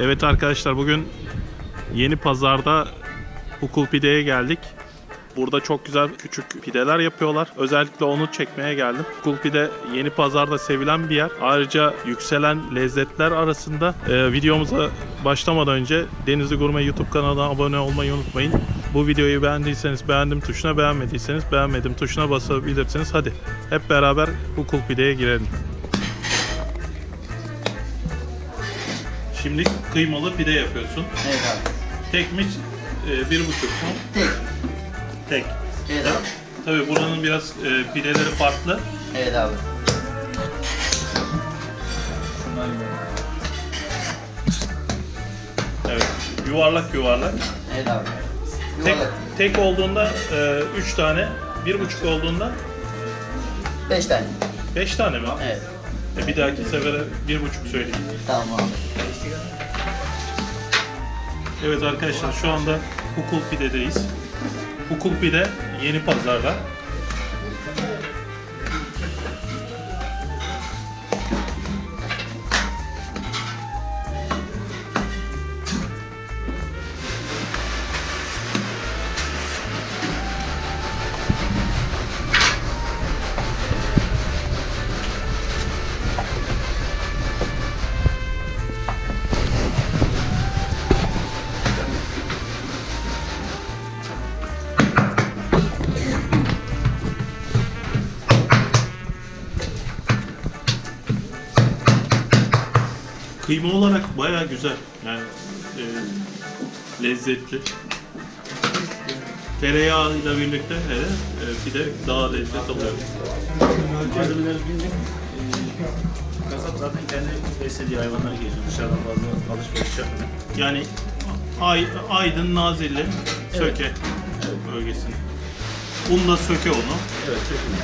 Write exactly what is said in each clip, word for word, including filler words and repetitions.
Evet arkadaşlar, bugün Yeni Pazar'da Hukul Pide'ye geldik. Burada çok güzel küçük pideler yapıyorlar. Özellikle onu çekmeye geldim. Hukul Pide Yeni Pazar'da sevilen bir yer. Ayrıca yükselen lezzetler arasında. Ee, videomuza başlamadan önce Denizli Gurme YouTube kanalına abone olmayı unutmayın. Bu videoyu beğendiyseniz beğendim tuşuna, beğenmediyseniz beğenmedim tuşuna basabilirsiniz. Hadi hep beraber Hukul Pide'ye girelim. Şimdi kıymalı pide yapıyorsun. Evet abi. Tek mi? E, bir buçuk mu? Tek. Tek. Evet abi. Tabii buranın biraz e, pideleri farklı. Evet abi. Evet. Yuvarlak yuvarlak. Evet abi. Tek, Yuvarlak. tek olduğunda e, üç tane, bir buçuk olduğunda Beş tane. beş tane mi? Evet. E, bir dahaki sefere bir buçuk söyleyeyim. Tamam abi. Evet arkadaşlar, şu anda Hukul Pide'deyiz. Hukul Pide Yeni Pazar'da. Kıyma olarak bayağı güzel. Yani e, lezzetli. Tereyağıyla birlikte hele e, pide daha lezzet alıyor. Malzemeleri bildik. Ee, kasap zaten kendi beslediği hayvanları geziyor. Dışarıdan fazla alışveriş yapmıyor. Yani Ay, Aydın, Nazilli, Söke Evet. bölgesinde. Un da Söke unu. Evet, çok iyi.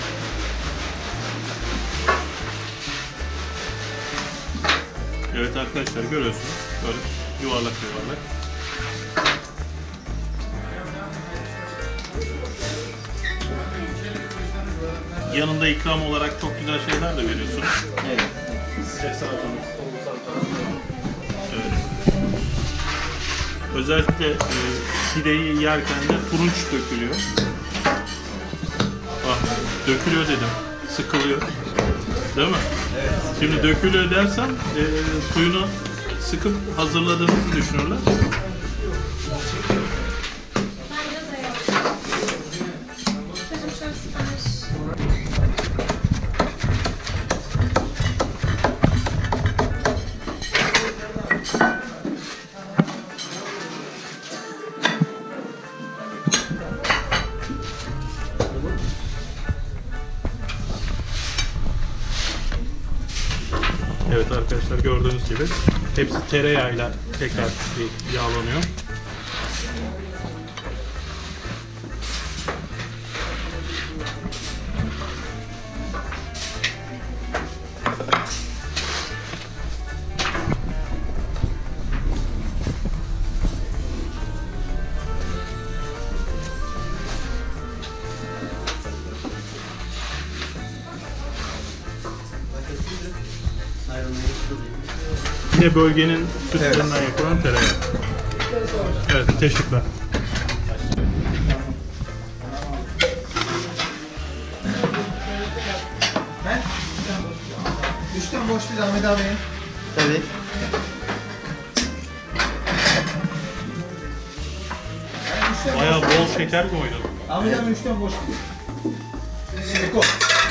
Evet arkadaşlar, görüyorsunuz. Böyle yuvarlak yuvarlak. Yanında ikram olarak çok güzel şeyler de veriyorsun. Evet. Sıcak salatamız, tavuk salatamız. Evet. Özellikle e, pideyi yerken de turunç dökülüyor. Ah, dökülüyor dedim. Sıkılıyor. Değil mi? Evet. Şimdi dökülüyor dersem e, suyunu sıkıp hazırladığımızı düşünürler. Evet arkadaşlar, gördüğünüz gibi hepsi tereyağıyla tekrar bir yağlanıyor. Yine bölgenin sütlerinden yapılan tereyağı. Evet, teşekkürler. Ben? Üçten boş bir Ahmet abi. Tabii. Ben üçten Bayağı boş. bol şeker koydum. Ahmet abi üçten boş. Şeko.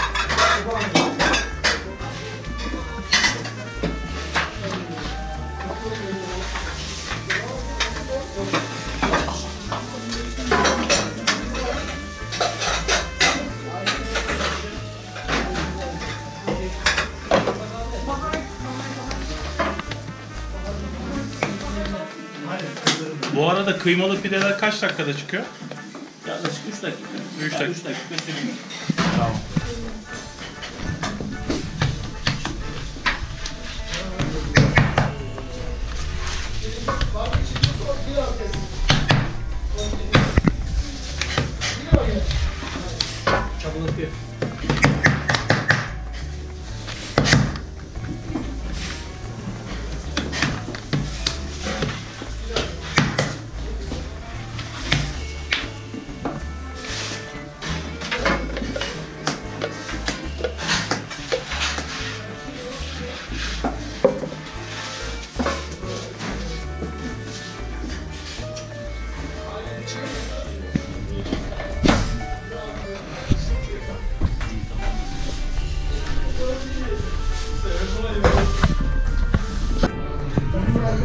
Bu arada kıymalı pideler kaç dakikada çıkıyor? Yaklaşık üç dakika. Üç Yani dakika. üç dakika sürüyor. Tamam. Çabalatıyor.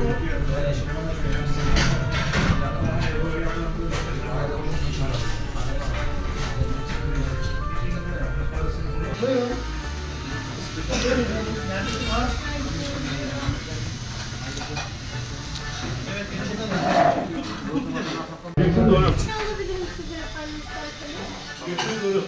Alabilirim size efendim isterseniz.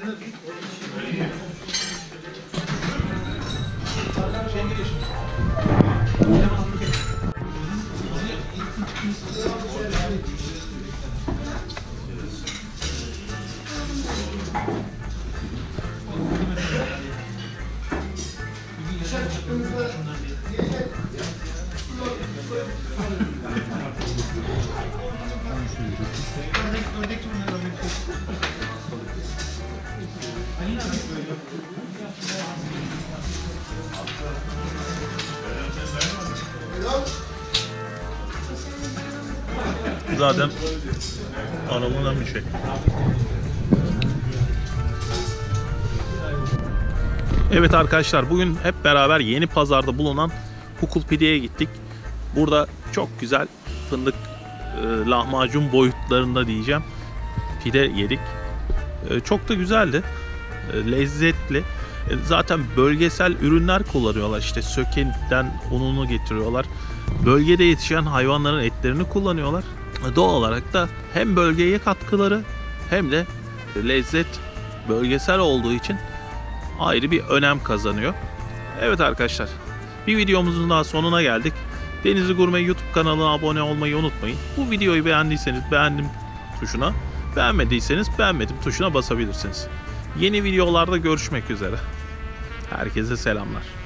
Zaten aranılan bir şey. Evet arkadaşlar, bugün hep beraber Yeni Pazar'da bulunan Hukul Pide'ye gittik. Burada çok güzel fındık e, lahmacun boyutlarında diyeceğim pide yedik. E, çok da güzeldi. E, lezzetli. E, zaten bölgesel ürünler kullanıyorlar. İşte Söke'den ununu getiriyorlar. Bölgede yetişen hayvanların etlerini kullanıyorlar. E, doğal olarak da hem bölgeye katkıları hem de lezzet bölgesel olduğu için ayrı bir önem kazanıyor. Evet arkadaşlar, bir videomuzun daha sonuna geldik. Denizli Gurme YouTube kanalına abone olmayı unutmayın. Bu videoyu beğendiyseniz beğendim tuşuna, beğenmediyseniz beğenmedim tuşuna basabilirsiniz. Yeni videolarda görüşmek üzere. Herkese selamlar.